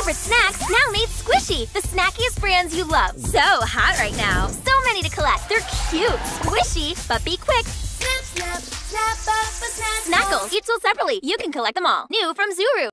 favorite snacks now made squishy. The snackiest brands you love. So hot right now. So many to collect. They're cute, squishy, but be quick. Snap, snap, snap up a snack. Snackles. Each sold separately. You can collect them all. New from Zuru.